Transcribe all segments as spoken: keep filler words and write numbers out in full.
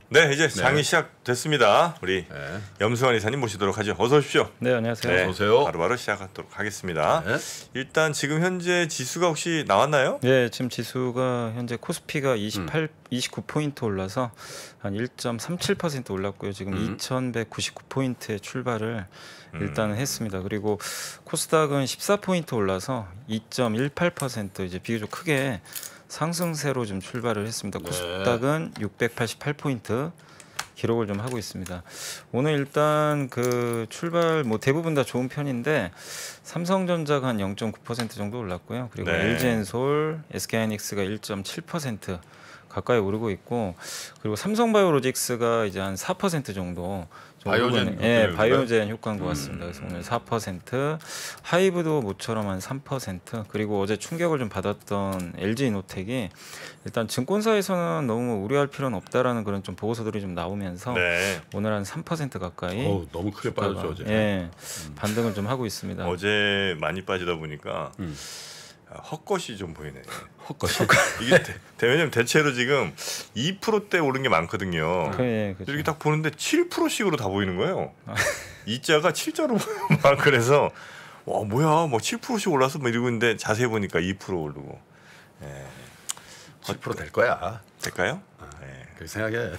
네, 이제 장이 네. 시작됐습니다. 우리 네. 염승환 이사님 모시도록 하죠. 어서 오십시오. 네, 안녕하세요. 네, 어서 오세요. 바로바로 시작하도록 하겠습니다. 네. 일단 지금 현재 지수가 혹시 나왔나요? 네, 지금 지수가 현재 코스피가 이십팔, 음. 이십구 포인트 올라서 한 일 점 삼칠 퍼센트 올랐고요. 지금 음. 이천백구십구 포인트의 출발을 음. 일단은 했습니다. 그리고 코스닥은 십사 포인트 올라서 이 점 일팔 퍼센트 이제 비교적 크게 상승세로 좀 출발을 했습니다. 코스닥은 네. 육백팔십팔 포인트 기록을 좀 하고 있습니다. 오늘 일단 그 출발 뭐 대부분 다 좋은 편인데 삼성전자가 한 영 점 구 퍼센트 정도 올랐고요. 그리고 네. 엘지엔솔, 에스케이하이닉스가 일 점 칠 퍼센트 가까이 오르고 있고, 그리고 삼성바이오로직스가 이제 한 사 퍼센트 정도 바이오젠, 예, 바이오젠 효과인 것 같습니다. 그래서 오늘 사 퍼센트, 하이브도 모처럼 한 삼 퍼센트, 그리고 어제 충격을 좀 받았던 엘지이노텍이 일단 증권사에서는 너무 우려할 필요는 없다라는 그런 좀 보고서들이 좀 나오면서 네. 오늘 한 삼 퍼센트 가까이 오, 너무 크게 빠졌죠 어제. 예, 음. 반등을 좀 하고 있습니다. 어제 많이 빠지다 보니까 음. 헛것이 좀 보이네. 헛것이. 이게 대, 왜냐면 대체로 지금 이 퍼센트대 오른 게 많거든요. 그래, 그렇죠. 이렇게 딱 보는데 칠 퍼센트씩으로 다 보이는 거예요. 이자가 칠자로 막 그래서 와 뭐야 뭐 칠 퍼센트씩 올라서 뭐 이러고 있는데 자세히 보니까 이 퍼센트 오르고. 예. 칠 퍼센트 될 거야. 될까요? 아, 네. 그렇게 생각해.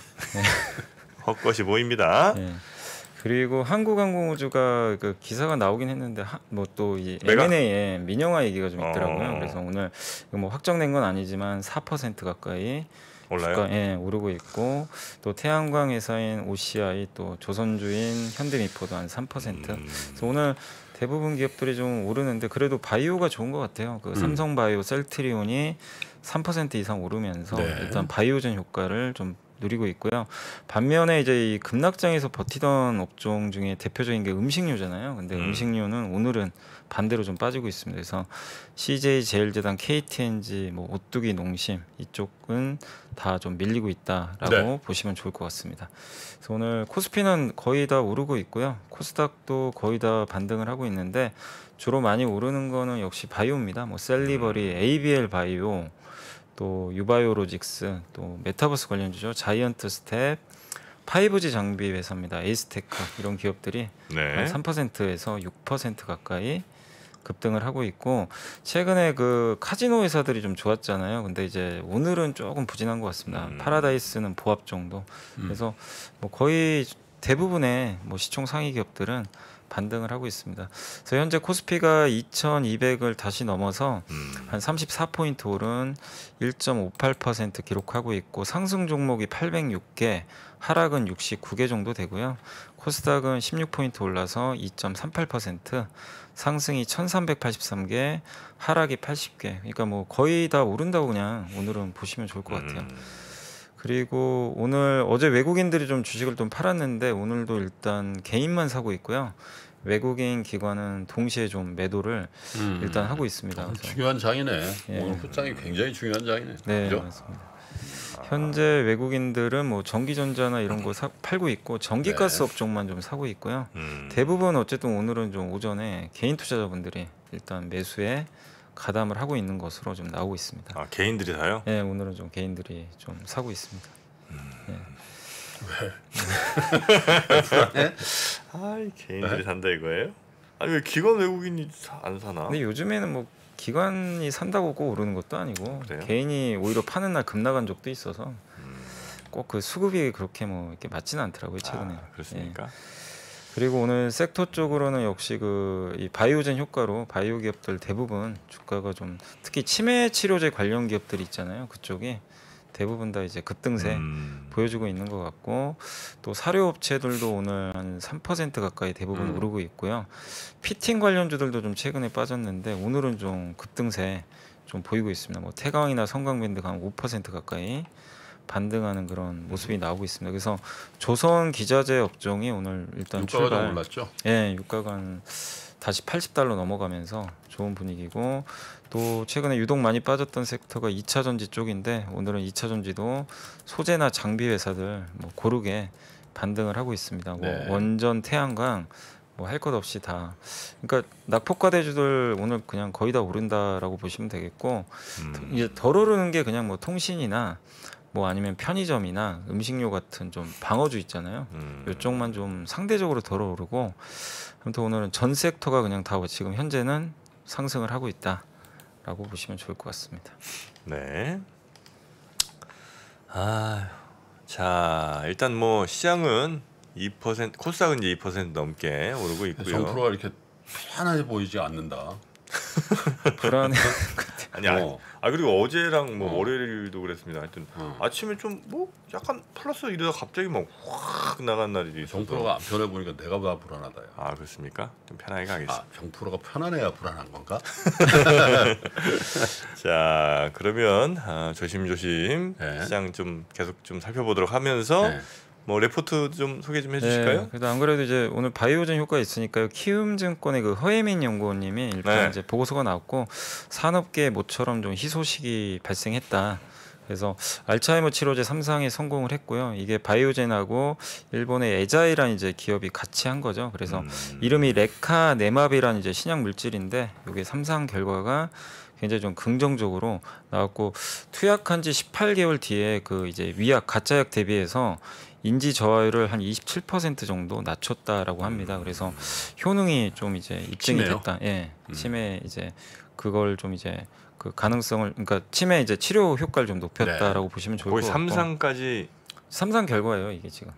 헛것이 보입니다. 네. 그리고 한국항공우주가 그 기사가 나오긴 했는데 뭐 또 이 엠 앤 에이에 민영화 얘기가 좀 있더라고요. 어. 그래서 오늘 뭐 확정된 건 아니지만 사 퍼센트 가까이 올라요? 주가, 예, 오르고 있고, 또 태양광 회사인 오씨아이, 또 조선주인 현대미포도 한 삼 퍼센트. 음. 그래서 오늘 대부분 기업들이 좀 오르는데 그래도 바이오가 좋은 것 같아요. 그 음. 삼성바이오, 셀트리온이 삼 퍼센트 이상 오르면서 네. 일단 바이오젠 효과를 좀 누리고 있고요. 반면에 이제 이 급락장에서 버티던 업종 중에 대표적인 게 음식료잖아요. 근데 음. 음식료는 오늘은 반대로 좀 빠지고 있습니다. 그래서 씨제이제일제당, 케이티엔지, 뭐 오뚜기 농심 이쪽은 다 좀 밀리고 있다라고 네. 보시면 좋을 것 같습니다. 그래서 오늘 코스피는 거의 다 오르고 있고요. 코스닥도 거의 다 반등을 하고 있는데 주로 많이 오르는 거는 역시 바이오입니다. 뭐 셀리버리, 에이비엘 바이오, 또 유바이오로직스, 또 메타버스 관련주죠. 자이언트 스텝, 파이브지 장비 회사입니다. 에이스테크 이런 기업들이 네. 삼 퍼센트에서 육 퍼센트 가까이 급등을 하고 있고, 최근에 그 카지노 회사들이 좀 좋았잖아요. 근데 이제 오늘은 조금 부진한 것 같습니다. 음. 파라다이스는 보합 정도. 음. 그래서 뭐 거의 대부분의 뭐 시총 상위 기업들은 반등을 하고 있습니다. 그래서 현재 코스피가 이천이백을 다시 넘어서 음. 한 삼십사 포인트 오른 일 점 오팔 퍼센트 기록하고 있고, 상승 종목이 팔백육 개, 하락은 육십구 개 정도 되고요. 코스닥은 십육 포인트 올라서 이 점 삼팔 퍼센트, 상승이 천삼백팔십삼 개, 하락이 팔십 개. 그러니까 뭐 거의 다 오른다고 그냥 오늘은 보시면 좋을 것 같아요. 음. 그리고 오늘 어제 외국인들이 좀 주식을 좀 팔았는데 오늘도 일단 개인만 사고 있고요. 외국인 기관은 동시에 좀 매도를 음, 일단 하고 있습니다. 어, 중요한 장이네. 예. 오늘 후장이 굉장히 중요한 장이네. 네, 그죠? 맞습니다. 현재 외국인들은 뭐 전기전자나 이런 거 사, 팔고 있고 전기가스 네. 업종만 좀 사고 있고요. 음. 대부분 어쨌든 오늘은 좀 오전에 개인 투자자분들이 일단 매수에 가담을 하고 있는 것으로 좀 나오고 있습니다. 아, 개인들이 사요? 네, 오늘은 좀 개인들이 좀 사고 있습니다. 음. 네. 왜? 아, 개인들이 왜? 산다 이거예요? 아니 왜 기관 외국인이 사, 안 사나? 근데 요즘에는 뭐 기관이 산다고 꼭 오르는 것도 아니고 그래요? 개인이 오히려 파는 날 급락한 적도 있어서 음. 꼭 그 수급이 그렇게 뭐 이렇게 맞지는 않더라고요 최근에. 아, 그렇습니까? 예. 그리고 오늘 섹터 쪽으로는 역시 그 이 바이오젠 효과로 바이오 기업들 대부분 주가가 좀, 특히 치매 치료제 관련 기업들이 있잖아요. 그쪽이 대부분 다 이제 급등세 음. 보여주고 있는 것 같고, 또 사료 업체들도 오늘 한 삼 퍼센트 가까이 대부분 음. 오르고 있고요. 피팅 관련주들도 좀 최근에 빠졌는데 오늘은 좀 급등세 좀 보이고 있습니다. 뭐 태광이나 성광밴드가 한 오 퍼센트 가까이 반등하는 그런 모습이 나오고 있습니다. 그래서 조선 기자재 업종이 오늘 일단 유가가 출발, 올랐죠? 예, 유가가 다시 팔십 달러 넘어가면서 좋은 분위기고, 또 최근에 유독 많이 빠졌던 섹터가 이 차 전지 쪽인데 오늘은 이 차 전지도 소재나 장비 회사들 뭐 고르게 반등을 하고 있습니다. 네. 뭐 원전, 태양광 뭐 할 것 없이 다. 그러니까 낙폭과대주들 오늘 그냥 거의 다 오른다라고 보시면 되겠고, 음. 이제 덜 오르는 게 그냥 뭐 통신이나 뭐 아니면 편의점이나 음식료 같은 좀 방어주 있잖아요. 음. 이쪽만 좀 상대적으로 덜 오르고 아무튼 오늘은 전 섹터가 그냥 다 지금 현재는 상승을 하고 있다라고 보시면 좋을 것 같습니다. 네. 아, 자 일단 뭐 시장은 이 퍼센트 코스닥은 이제 이 퍼센트 넘게 오르고 있고요. 정프로가 이렇게 편안해 보이지 않는다. 불안해. 아니, 아니 어. 아 그리고 어제랑 뭐 어. 월요일도 그랬습니다. 하여튼 어. 아침에 좀 뭐 약간 플러스 이러다 갑자기 막 확 나간 날이 있어서. 정프로가 안 편해 보니까 내가 봐 불안하다. 야. 아 그렇습니까? 좀 편하게 가겠습니다. 아, 정프로가 편안해야 불안한 건가? 자 그러면 아, 조심조심 네. 시장 좀 계속 좀 살펴보도록 하면서 네. 뭐 레포트 좀 소개 좀 해주실까요? 네, 그래도 안 그래도 이제 오늘 바이오젠 효과 있으니까요. 키움증권의 그 허혜민 연구원님이 일단 네. 이제 보고서가 나왔고 산업계 모처럼 좀 희소식이 발생했다. 그래서 알츠하이머 치료제 삼 상에 성공을 했고요. 이게 바이오젠하고 일본의 에자이라는 이제 기업이 같이 한 거죠. 그래서 음. 이름이 레카네마비라는 이제 신약 물질인데 이게 삼 상 결과가 굉장히 좀 긍정적으로 나왔고 투약한 지 십팔 개월 뒤에 그 이제 위약 가짜약 대비해서 인지 저하율을 한 이십칠 퍼센트 정도 낮췄다라고 합니다. 그래서 효능이 좀 이제 입증이 치매요? 됐다. 예, 음. 치매 이제 그걸 좀 이제 그 가능성을 그러니까 치매 이제 치료 효과를 좀 높였다라고 보시면 좋을 거의 것 삼 같고. 상까지 삼 상 결과예요 이게 지금.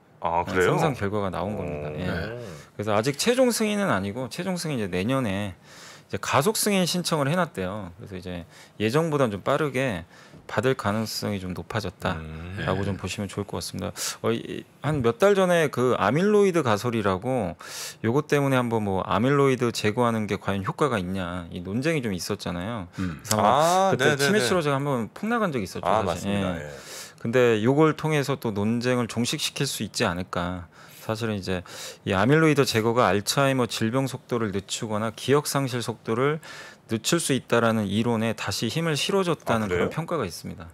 아 그래요? 삼 상 결과가 나온 겁니다. 오. 예. 네. 그래서 아직 최종 승인은 아니고 최종 승인 이제 내년에 이제 가속 승인 신청을 해놨대요. 그래서 이제 예정보다는 좀 빠르게 받을 가능성이 좀 높아졌다라고 음. 좀 보시면 좋을 것 같습니다. 어, 한 몇 달 전에 그 아밀로이드 가솔이라고 요것 때문에 한번 뭐 아밀로이드 제거하는 게 과연 효과가 있냐 이 논쟁이 좀 있었잖아요. 음. 그래서 아마 아, 그때 네네네. 치매 치료제가 한번 폭락한 적이 있었죠. 아 사실. 맞습니다. 예. 예. 근데 요걸 통해서 또 논쟁을 종식시킬 수 있지 않을까. 사실은 이제 이 아밀로이드 제거가 알츠하이머 질병 속도를 늦추거나 기억 상실 속도를 늦출 수 있다라는 이론에 다시 힘을 실어줬다는 아, 그래요? 그런 평가가 있습니다.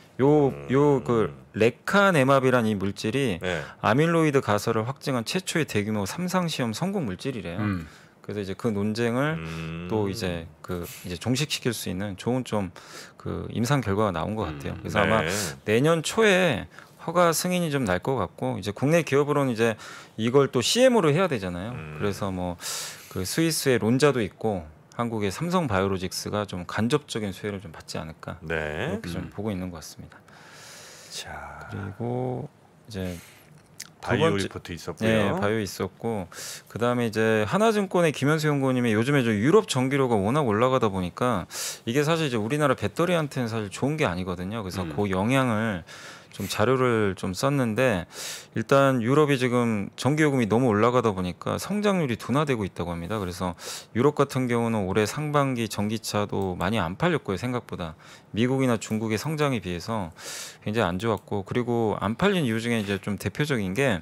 요 요 그 레카네마비라는 이 물질이 네. 아밀로이드 가설을 확증한 최초의 대규모 삼 상 시험 성공 물질이래요. 음. 그래서 이제 그 논쟁을 음. 또 이제 그 이제 종식시킬 수 있는 좋은 좀 그 임상 결과가 나온 것 같아요. 그래서 네. 아마 내년 초에 허가 승인이 좀 날 것 같고 이제 국내 기업으로는 이제 이걸 또 씨엠으로 해야 되잖아요. 음. 그래서 뭐 그 스위스의 론자도 있고 한국의 삼성 바이오로직스가 좀 간접적인 수혜를 좀 받지 않을까 네. 이렇게 좀 보고 있는 것 같습니다. 자 그리고 이제 바이오 번째- 리포트 있었고요. 네, 바이오 있었고 그 다음에 이제 하나증권의 김현수 연구원님이 요즘에 저 유럽 전기료가 워낙 올라가다 보니까 이게 사실 이제 우리나라 배터리한테는 사실 좋은 게 아니거든요. 그래서 음. 그 영향을 좀 자료를 좀 썼는데 일단 유럽이 지금 전기요금이 너무 올라가다 보니까 성장률이 둔화되고 있다고 합니다. 그래서 유럽 같은 경우는 올해 상반기 전기차도 많이 안 팔렸고요, 생각보다. 미국이나 중국의 성장에 비해서 굉장히 안 좋았고 그리고 안 팔린 이유 중에 이제 좀 대표적인 게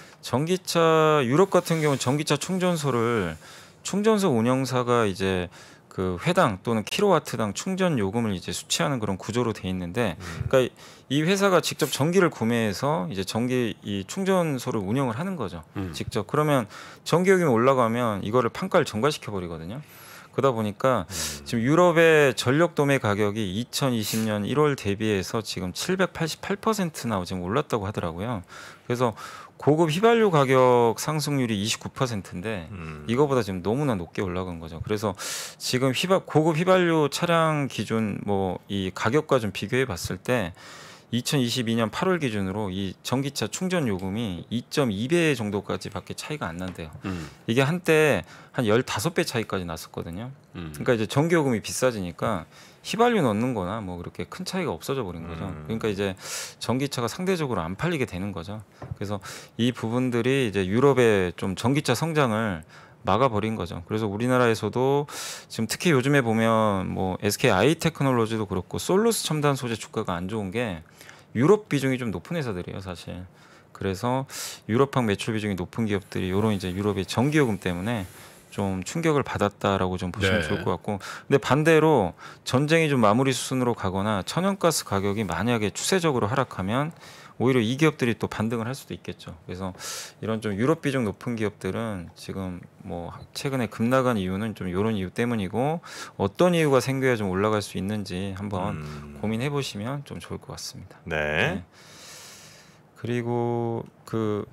전기차 유럽 같은 경우 전기차 충전소를 충전소 운영사가 이제 그 회당 또는 킬로와트당 충전 요금을 이제 수취하는 그런 구조로 돼 있는데, 음. 그러니까 이 회사가 직접 전기를 구매해서 이제 전기 이 충전소를 운영을 하는 거죠. 음. 직접. 그러면 전기 요금이 올라가면 이거를 판가를 전가시켜 버리거든요. 그러다 보니까 지금 유럽의 전력 도매 가격이 이천이십 년 일월 대비해서 지금 칠백팔십팔 퍼센트나 지금 올랐다고 하더라고요. 그래서 고급 휘발유 가격 상승률이 이십구 퍼센트인데 음. 이거보다 지금 너무나 높게 올라간 거죠. 그래서 지금 휘발 고급 휘발유 차량 기준 뭐 이 가격과 좀 비교해 봤을 때 이천이십이 년 팔월 기준으로 이 전기차 충전 요금이 이 점 이 배 정도까지밖에 차이가 안 난대요. 음. 이게 한때 한 십오 배 차이까지 났었거든요. 음. 그러니까 이제 전기 요금이 비싸지니까 휘발유 넣는 거나 뭐 그렇게 큰 차이가 없어져 버린 거죠. 음. 그러니까 이제 전기차가 상대적으로 안 팔리게 되는 거죠. 그래서 이 부분들이 이제 유럽의 좀 전기차 성장을 막아버린 거죠. 그래서 우리나라에서도 지금 특히 요즘에 보면 뭐 에스케이 아이테크놀로지도 그렇고 솔루스 첨단 소재 주가가 안 좋은 게 유럽 비중이 좀 높은 회사들이에요, 사실. 그래서 유럽항 매출 비중이 높은 기업들이 이런 이제 유럽의 전기요금 때문에 좀 충격을 받았다라고 좀 보시면 네. 좋을 것 같고, 근데 반대로 전쟁이 좀 마무리 수순으로 가거나 천연가스 가격이 만약에 추세적으로 하락하면 오히려 이 기업들이 또 반등을 할 수도 있겠죠. 그래서 이런 좀 유럽 비중 높은 기업들은 지금 뭐 최근에 급락한 이유는 좀 이런 이유 때문이고 어떤 이유가 생겨야 좀 올라갈 수 있는지 한번 음. 고민해 보시면 좀 좋을 것 같습니다. 네. 네. 그리고 그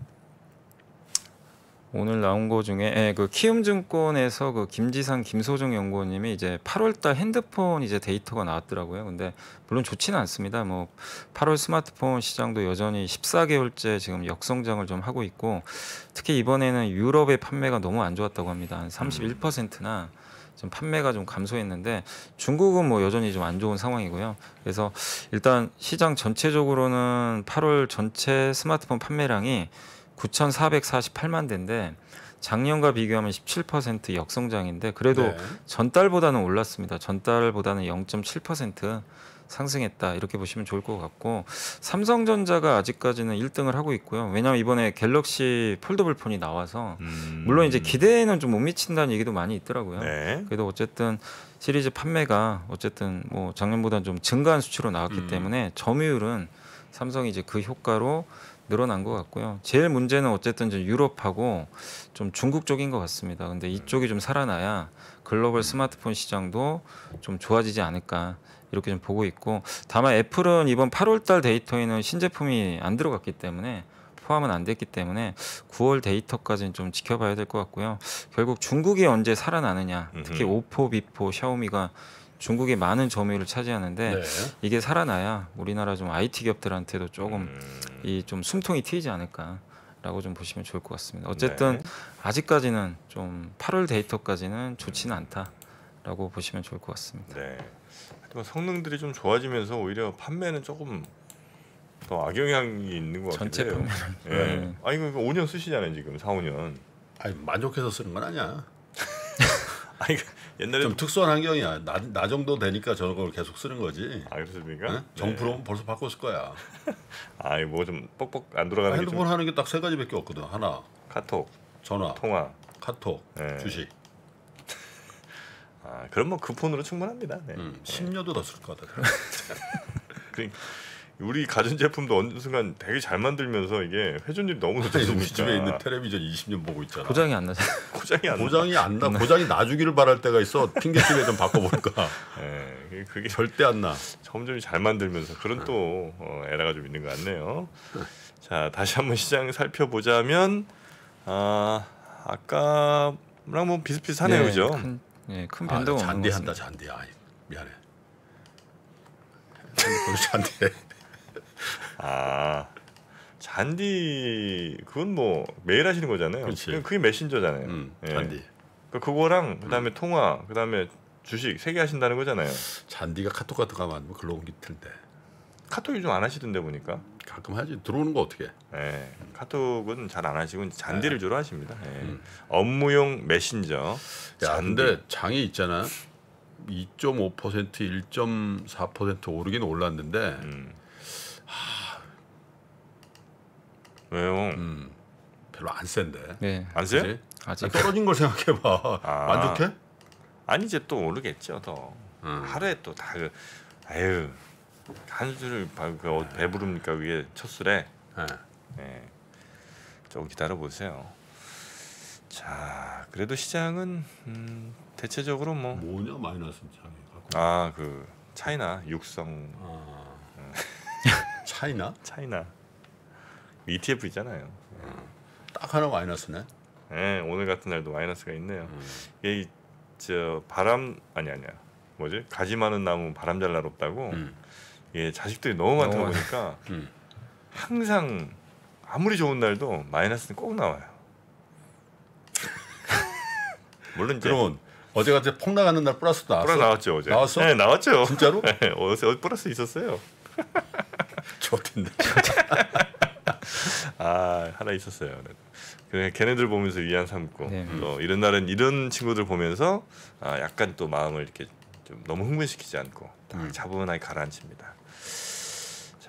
오늘 나온 거 중에 예, 그 키움증권에서 그 김지상 김소정 연구원님이 이제 팔월달 핸드폰 이제 데이터가 나왔더라고요. 근데 물론 좋지는 않습니다. 뭐 팔월 스마트폰 시장도 여전히 십사 개월째 지금 역성장을 좀 하고 있고 특히 이번에는 유럽의 판매가 너무 안 좋았다고 합니다. 한 삼십일 퍼센트나 좀 판매가 좀 감소했는데 중국은 뭐 여전히 좀 안 좋은 상황이고요. 그래서 일단 시장 전체적으로는 팔월 전체 스마트폰 판매량이 구천사백사십팔만 대인데 작년과 비교하면 십칠 퍼센트 역성장인데 그래도 네. 전달보다는 올랐습니다. 전달보다는 영 점 칠 퍼센트 상승했다 이렇게 보시면 좋을 것 같고 삼성전자가 아직까지는 일 등을 하고 있고요. 왜냐하면 이번에 갤럭시 폴더블 폰이 나와서 음. 물론 이제 기대에는 좀 못 미친다는 얘기도 많이 있더라고요. 네. 그래도 어쨌든 시리즈 판매가 어쨌든 뭐 작년보다는 좀 증가한 수치로 나왔기 음. 때문에 점유율은 삼성이 이제 그 효과로 늘어난 것 같고요. 제일 문제는 어쨌든 좀 유럽하고 좀 중국 쪽인 것 같습니다. 근데 이쪽이 좀 살아나야 글로벌 스마트폰 시장도 좀 좋아지지 않을까 이렇게 좀 보고 있고 다만 애플은 이번 팔월달 데이터에는 신제품이 안 들어갔기 때문에 포함은 안 됐기 때문에 구월 데이터까지는 좀 지켜봐야 될 것 같고요. 결국 중국이 언제 살아나느냐 특히 음흠. 오포, 비포, 샤오미가 중국의 많은 점유율을 차지하는데 네. 이게 살아나야 우리나라 좀 아이티 기업들한테도 조금 음. 이 좀 숨통이 트이지 않을까라고 좀 보시면 좋을 것 같습니다. 어쨌든 네. 아직까지는 좀 팔월 데이터까지는 좋지는 않다라고 보시면 좋을 것 같습니다. 네. 하여튼 성능들이 좀 좋아지면서 오히려 판매는 조금 더 악영향이 있는 것 같아요. 전체 판매는. 예. 네. 아니 그 오 년 쓰시잖아요 지금 사, 오 년. 아니 만족해서 쓰는 건 아니야. 아니 옛날에 좀 특수한 환경이야. 나, 나 정도 되니까 저걸 계속 쓰는 거지. 아 그렇습니까? 네? 정프로면 벌써 바꿨을 거야. 아니 뭐 좀 뻑뻑 안 돌아가는 게 좀 핸드폰 하는 게 딱 세 가지밖에 없거든. 하나, 카톡, 전화, 통화. 카톡, 네. 주식. 아 그럼 뭐 그 폰으로 충분합니다. 네. 음, 십 년도 더 쓸 거다. 그 우리 가전 제품도 어느 순간 되게 잘 만들면서 이게 회전율이 너무 우리 높아지니까 집에 있는 텔레비전 이십 년 보고 있잖아. 고장이 안 나죠. 고장이 안 나. 고장이 안 나. 고장이 나주기를 바랄 때가 있어. 핑계집에 좀 바꿔볼까. 예, 그게 절대 안 나. 점점 잘 만들면서 그런 또 어, 에러가 좀 있는 것 같네요. 자 다시 한번 시장 살펴보자면 아 아까랑 뭐 비슷비슷하네요, 그죠? 큰, 네, 큰 아, 변동 없는 것 잔디한다 같습니다. 잔디. 아, 미안해. 핸드폰 잔디. 아 잔디 그건 뭐 매일 하시는 거잖아요. 그렇지. 그게- 그게 메신저잖아요. 음, 예. 잔디. 그 그거랑 그다음에 통화, 그다음에 주식 세 개 하신다는 거잖아요. 잔디가 카톡 같은 거 하면 글로 옮길 텐데. 카톡이 좀 안 하시던데 보니까. 가끔 하지. 들어오는 거 어떻게? 예. 카톡은 잘 안 하시고 이제 잔디를 주로 하십니다. 예. 음. 업무용 메신저. 야, 잔디. 근데 장이 있잖아. 이 점 오 퍼센트, 일 점 사 퍼센트 오르긴 올랐는데 음. 왜요? 음, 별로 안 센데. 네, 안 세요? 그치? 아직 떨어진 걸 생각해봐. 아. 만족해? 아니 이제 또 오르겠죠 더. 음. 하루에 또 다 그, 아유 한 술을 바- 그 어- 배부릅니까 그게 첫 술에. 네. 예. 좀 기다려 보세요. 자 그래도 시장은 음, 대체적으로 뭐 뭐냐 마이너스 장이 갖고. 아 그 차이나 육성 아. 차이나? 차이나 이티에프 있잖아요. 딱 하나 마이너스네. 예, 오늘 같은 날도 마이너스가 있네요. 음. 이게 저 바람 아니 아니야 뭐지 가지 많은 나무 바람 잘 날 없다고. 음. 예, 자식들이 너무 많다 너무 보니까 음. 항상 아무리 좋은 날도 마이너스는 꼭 나와요. 물론 이제 그러면 어제 같이 폭 나가는 날 플러스 나왔어? 플러스 나왔죠 어제. 나왔어? 네 나왔죠. 진짜로? 네, 어제 어제 플러스 있었어요. 좋던데. 아 하나 있었어요. 그래 걔네들 보면서 위안 삼고 네. 또 이런 날은 이런 친구들 보면서 아, 약간 또 마음을 이렇게 좀 너무 흥분시키지 않고 딱 음. 차분하게 가라앉힙니다. 자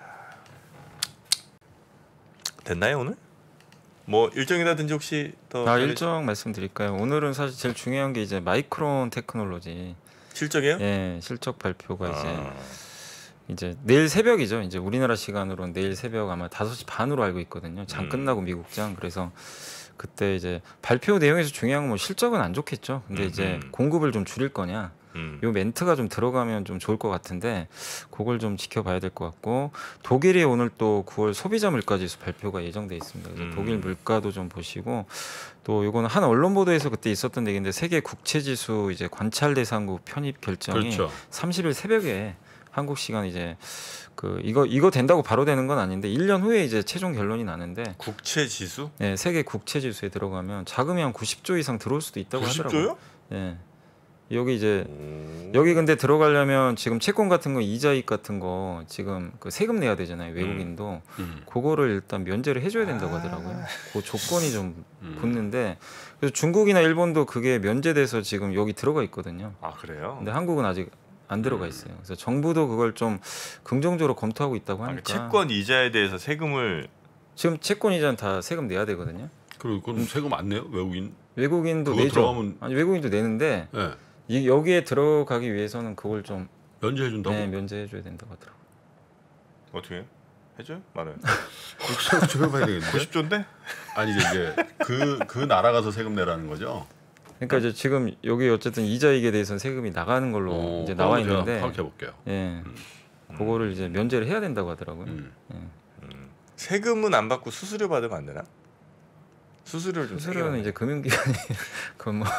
됐나요 오늘? 뭐 일정이라든지 혹시 더 아, 일정 말씀드릴까요? 오늘은 사실 제일 중요한 게 이제 마이크론 테크놀로지 실적이에요? 예, 실적 발표가 이제 아, 이제 내일 새벽이죠. 이제 우리나라 시간으로는 내일 새벽 아마 다섯 시 반으로 알고 있거든요. 장 음. 끝나고 미국장. 그래서 그때 이제 발표 내용에서 중요한 건 뭐 실적은 안 좋겠죠. 근데 이제 음흠. 공급을 좀 줄일 거냐. 음. 요 멘트가 좀 들어가면 좀 좋을 것 같은데 그걸 좀 지켜봐야 될 것 같고 독일이 오늘 또 구월 소비자 물가 지수 발표가 예정돼 있습니다. 그래서 음. 독일 물가도 좀 보시고 또 이거는 한 언론 보도에서 그때 있었던 얘기인데 세계 국채 지수 이제 관찰 대상국 편입 결정이 그렇죠. 삼십 일 새벽에 한국 시간 이제 그 이거 이거 된다고 바로 되는 건 아닌데 일 년 후에 이제 최종 결론이 나는데 국채 지수? 네, 세계 국채 지수에 들어가면 자금이 한 구십 조 이상 들어올 수도 있다고 구십 하더라고요. 조요? 예. 여기 이제 오. 여기 근데 들어가려면 지금 채권 같은 거 이자익 같은 거 지금 그 세금 내야 되잖아요. 외국인도 음. 그거를 일단 면제를 해줘야 된다고 아. 하더라고요. 그 조건이 좀 음. 붙는데 그래서 중국이나 일본도 그게 면제돼서 지금 여기 들어가 있거든요. 아 그래요? 근데 한국은 아직 안 들어가 음. 있어요. 그래서 정부도 그걸 좀 긍정적으로 검토하고 있다고 아, 하니까 채권 이자에 대해서 세금을 지금 채권 이자는 다 세금 내야 되거든요. 그리고 그럼 세금 안 내요? 외국인? 외국인도 그거 내죠. 들어가면- 아니 외국인도 내는데 네. 이, 여기에 들어가기 위해서는 그걸 좀 면제해 준다고? 네, 면제해줘야 된다고 하더라고요. 어떻게 해요? 해줘요? 말아요. 좀 해봐야 되겠는데? 구십 조인데? 아니 이제 그 그 나라 가서 세금 내라는 거죠? 그러니까 이제 지금 여기 어쨌든 이자익에 대해서는 세금이 나가는 걸로 어, 이제 나와 있는데 파악해 볼게요. 예, 그거를 이제 면제를 해야 된다고 하더라고요. 음. 예. 음. 세금은 안 받고 수수료 받으면 안 되나? 수수료를 좀 수수료는 세게 이제 금융기관이 그건 뭐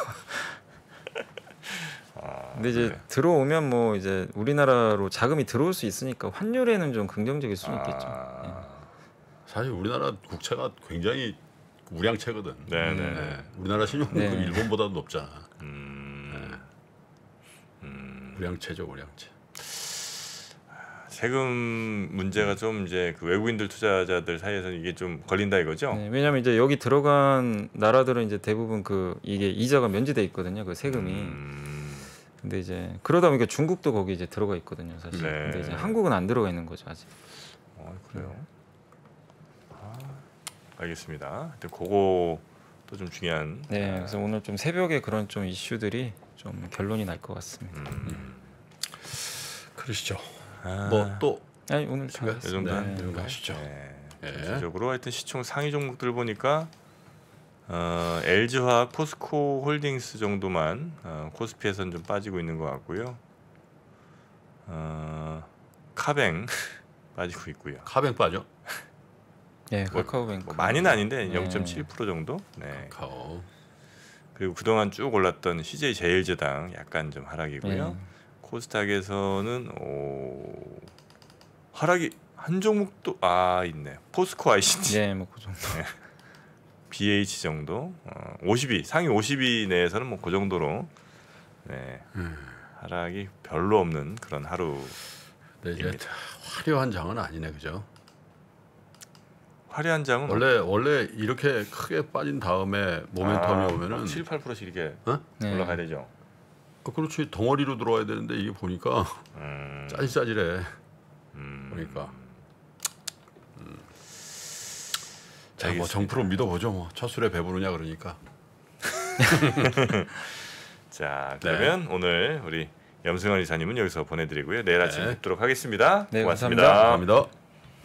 아, 근데 이제 그래. 들어오면 뭐 이제 우리나라로 자금이 들어올 수 있으니까 환율에는 좀 긍정적일 수는 있겠죠. 아, 사실 우리나라 국채가 굉장히 우량채거든. 네네. 네. 우리나라 신용등급 네. 일본보다도 높잖아. 음, 음, 우량채죠, 우량채. 세금 문제가 좀 이제 그 외국인들 투자자들 사이에서 이게 좀 걸린다 이거죠? 네, 왜냐하면 이제 여기 들어간 나라들은 이제 대부분 그 이게 이자가 면제돼 있거든요. 그 세금이. 음, 근데 이제 그러다 보니까 중국도 거기 이제 들어가 있거든요, 사실. 네. 근데 이제 한국은 안 들어가 있는 거죠, 아직. 어, 그래요. 아, 알겠습니다. 하여튼 그거 또 좀 중요한. 네, 그래서 오늘 좀 새벽에 그런 좀 이슈들이 좀 결론이 날 것 같습니다. 음, 그러시죠. 아, 뭐 또 아니 오늘 생각- 다 이 정도 네. 이 정도 하시죠. 네. 예. 전체적으로 하여튼 시총 상위 종목들 보니까 어, 엘지화학, 포스코 홀딩스 정도만 어, 코스피에서는 좀 빠지고 있는 것 같고요. 어, 카뱅 빠지고 있고요. 카뱅 빠져? 네, 뭐, 카카오뱅크. 뭐 많이는 아닌데 네. 영 점 칠 퍼센트 정도. 네. 카카오. 그리고 그동안 쭉 올랐던 씨제이제일제당 약간 좀 하락이고요. 네. 코스닥에서는 오, 하락이 한 종목도 아 있네요. 포스코 아이씨티. 네, 뭐 그 정도. 비에이치 정도, 어, 오십 위 상위 오십 위 내에서는 뭐 그 정도로 네, 음. 하락이 별로 없는 그런 하루. 근데 이제 입니다. 화려한 장은 아니네, 그죠? 화려한 장은 원래 원래 이렇게 크게 빠진 다음에 모멘텀이 오면은 칠, 팔 퍼센트씩 이렇게 네. 올라가야 되죠. 어, 그렇지 덩어리로 들어와야 되는데 이게 보니까 음, 짜질짜질해. 음, 보니까. 자, 뭐 알겠습니다. 정프로 믿어보죠. 뭐 첫 술에 배부르냐 그러니까. 자 네. 그러면 오늘 우리 염승환 이사님은 여기서 보내드리고요. 내일 아침 네. 뵙도록 하겠습니다. 네, 고맙습니다. 감사합니다. 감사합니다.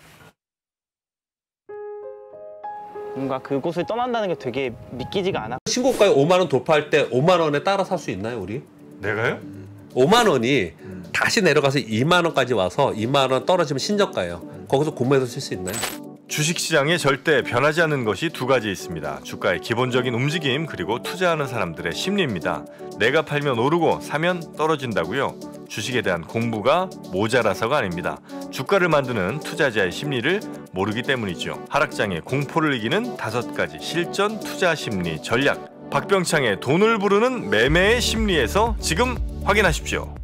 뭔가 그곳을 떠난다는 게 되게 믿기지가 않아. 신고가에 오만 원 돌파할 때 오만 원에 따라 살 수 있나요, 우리? 내가요? 오만 원이 다시 내려가서 이만 원까지 와서 이만 원 떨어지면 신저가예요. 거기서 구매해서 쓸 수 있나요? 주식시장에 절대 변하지 않는 것이 두 가지 있습니다. 주가의 기본적인 움직임 그리고 투자하는 사람들의 심리입니다. 내가 팔면 오르고 사면 떨어진다고요? 주식에 대한 공부가 모자라서가 아닙니다. 주가를 만드는 투자자의 심리를 모르기 때문이죠. 하락장의 공포를 이기는 다섯 가지 실전 투자 심리 전략. 박병창의 돈을 부르는 매매의 심리에서 지금 확인하십시오.